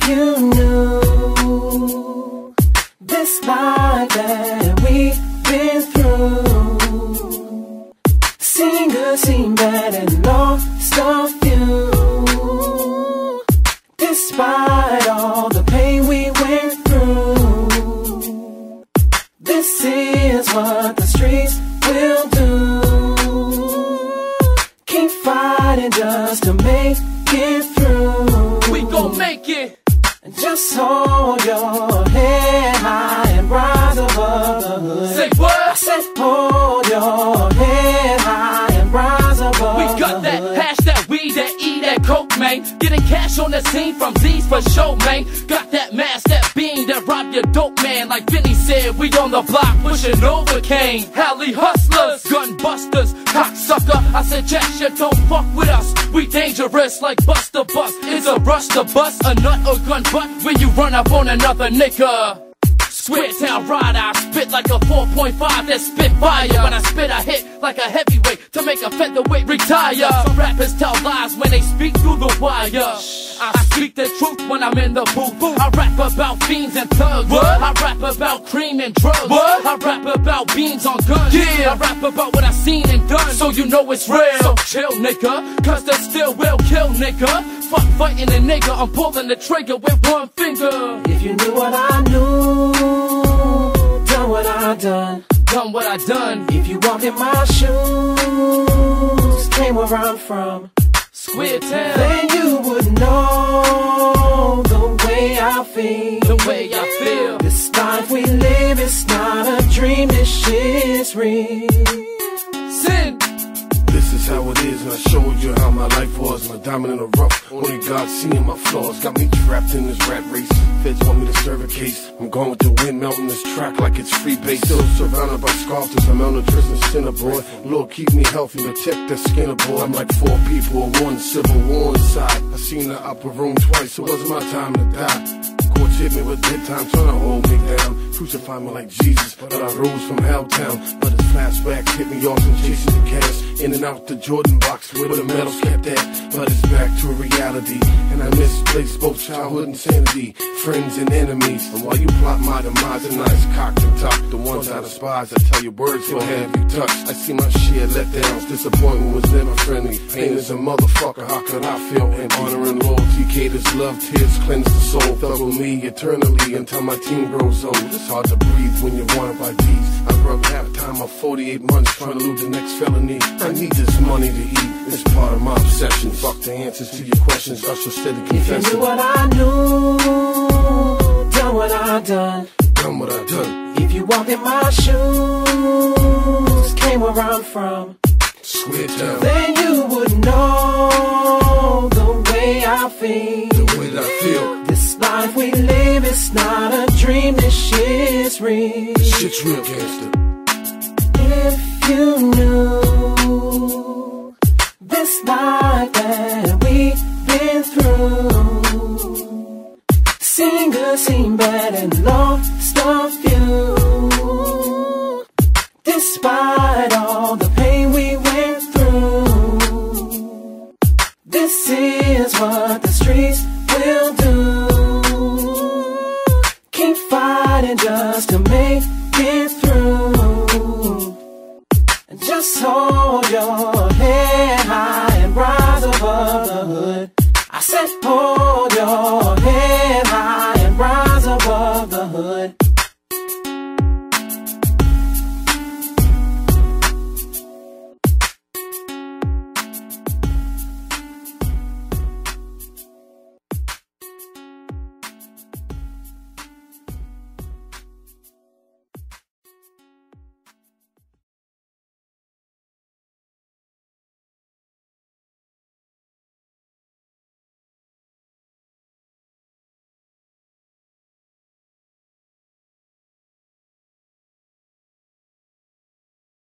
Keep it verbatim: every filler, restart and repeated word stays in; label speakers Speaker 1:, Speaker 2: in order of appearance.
Speaker 1: you knew this life that we've been through, seen good, seen bad, and lost a few. Despite all the pain we went through, this is what the streets will do. Keep fighting just to make it through.
Speaker 2: We gon' make it.
Speaker 1: And just hold your head high and rise above the hood.
Speaker 2: Say what?
Speaker 1: I said hold your head high and rise above
Speaker 2: We got
Speaker 1: the
Speaker 2: that
Speaker 1: hood.
Speaker 2: hash, that weed, that E, that coke, man. Getting cash on the scene from Z's for show, man. Got that mask, that bean, that rob your dope, man. Like Vinny said, we on the block pushing Novocaine. Alley hustlers, gun busters, cocksucker. I suggest you don't fuck with us. We dangerous like Buster Bus. It's a rush to bust a nut or gun butt when you run up on another nigga. Square town ride, I spit like a four point five that spit fire. When I spit, I hit like a heavyweight to make a featherweight retire. Some rappers tell lies when they speak through the wire. I speak the truth when I'm in the booth. I rap about fiends and thugs. What? I rap about cream and drugs. What? I rap about beans on guns. Yeah. I rap about what I seen and done, so you know it's real. So chill, nigga, cause the still will kill, nigga. Fuck fighting a nigga, I'm pulling the trigger with one finger.
Speaker 1: If you knew what I knew, done what I done,
Speaker 2: done what I done.
Speaker 1: If you walk in my shoes, came where I'm from,
Speaker 2: Square Town,
Speaker 1: then you would know the way I feel.
Speaker 2: The way I feel.
Speaker 1: This life we live, it's not a dream, this shit's real.
Speaker 2: Sin.
Speaker 3: This is how it is, and I showed you how my life was. My diamond in the rough, only God seeing my flaws. Got me trapped in this rat race. Feds want me to serve a case. I'm going with the wind, melting this track like it's free base. Still surrounded by scoffers, I'm malnutrition, sinner boy. Lord, keep me healthy, protect the skin boy. I'm like four people, one civil war inside. I seen the upper room twice, it wasn't my time to die. Courts hit me with dead time, trying to hold me down. Crucify me like Jesus, but I rose from Helltown. But his flashbacks hit me off and chasing the cash. In and out the Jordan box where the medals kept at. But it's back to reality, and I misplaced both childhood and sanity, friends and enemies. And while you plot my demise, and nice cocked and top, the ones I despise, I tell you words will have you touched. I see my share letdowns, disappointment was never friendly. Pain is a motherfucker, how could I feel empty? Honor and loyalty, caters love, tears cleanse the soul. Thug with me eternally until my team grows old. It's hard to breathe when you're wanted by these. I rubbed half time of forty-eight months trying to lose the next felony. I need this money to eat, it's part of my obsession. Fuck the answers to your questions, Usher said to confess.
Speaker 1: If you knew what I knew, done what I done,
Speaker 3: done what I done.
Speaker 1: If you walked in my shoes, came where I'm from,
Speaker 3: Square Town,
Speaker 1: then you would know the way I feel.
Speaker 3: The way that I feel.
Speaker 1: This life we live, it's not a dream, this shit's real.
Speaker 3: This shit's real, gangster.
Speaker 1: If you knew this life that we've been through, seen good, seen bad, and lost a few. Despite all the pain we went through, this is what the streets will do. Keep fighting just to make it through. And just hold your head high and rise above the hood. I said, hold